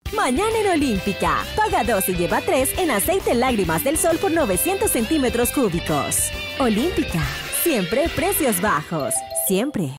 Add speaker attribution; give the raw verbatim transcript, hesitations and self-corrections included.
Speaker 1: Mañana en Olímpica. Paga dos y lleva tres en aceite Lágrimas del Sol por novecientos centímetros cúbicos. Olímpica. Siempre precios bajos. Siempre.